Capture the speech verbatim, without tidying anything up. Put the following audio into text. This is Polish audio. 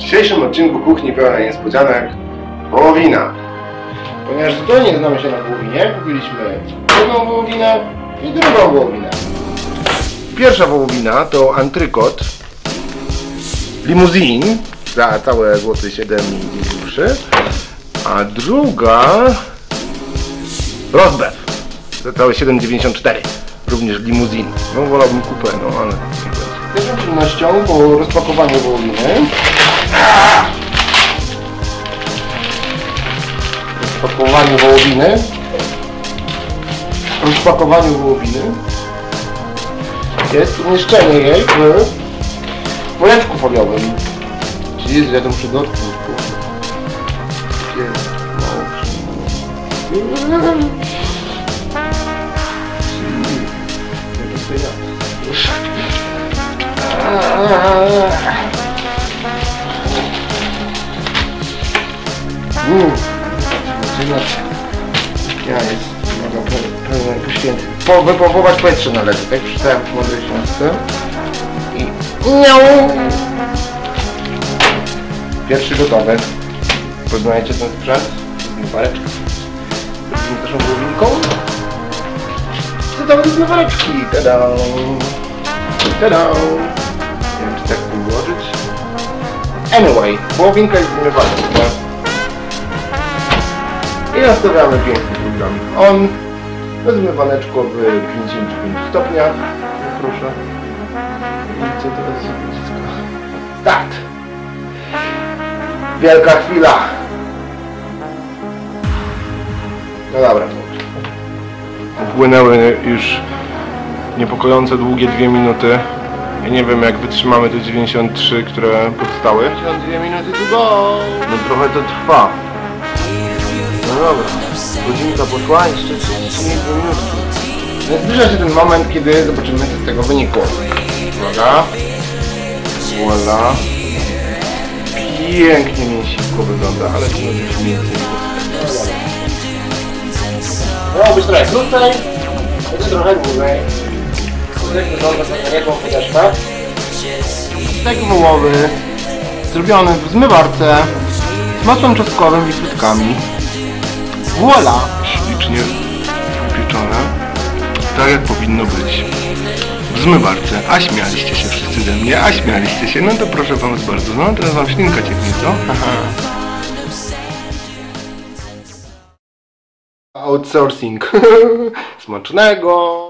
dzisiejszym odcinku kuchni pełnej niespodzianek wołowina. Ponieważ zupełnie nie znamy się na wołowinie, kupiliśmy jedną wołowinę i drugą wołowinę. Pierwsza wołowina to antrykot limuzin za całe złoty siedem groszy, a druga rozbew za całe siedem dziewięćdziesiąt cztery, również limuzin. No wolałbym kupę, no ale pierwszą czynnością po rozpakowaniu wołowiny rozpakowaniu wołowiny rozpakowaniu wołowiny jest umieszczenie jej w woreczku foliowym, czyli jest wiadomo przygodku. Jest mało Uuu, ja jest pełen poświęty. Po, wypompować powietrze należy, tak? Przeczytałem w mądrej książce. I nią. Pierwszy gotowy. Poznajecie ten sprzęt? Zmywareczka. Robimy naszą głowinką. Gotowe do zmywareczki. Tada! Tada! Nie wiem, czy tak ułożyć. Anyway, wołowinka jest zmywareczka. I nastawiamy piękny program on. Zmywaneczko w pięćdziesięciu pięciu stopniach. Proszę. I co teraz się naciska? Start! Wielka chwila! No dobra. Upłynęły już niepokojące długie dwie minuty. Ja nie wiem, jak wytrzymamy te dziewięćdziesiąt trzy, które powstały. dziewięćdziesiąt dwie minuty to go! No trochę to trwa. No dobra, godzinka poszła, jeszcze trzydzieści dwie minutki. No zbliża się ten moment, kiedy zobaczymy, co z tego wynikło. Uwaga. Voila. Pięknie mięsisko wygląda, ale to już więcej. Miało być trochę krócej, będzie trochę dłużej. Tak wygląda taką chociażka. Stek wołowy, zrobiony w zmywarce, z masłem czosnkowym i frytkami. Voila! Ślicznie upieczone, tak jak powinno być. W zmywarce. A śmialiście się wszyscy ze mnie, a śmialiście się. No to proszę was bardzo. No teraz wam ślinka cieknie, co? Aha. Outsourcing. Smacznego!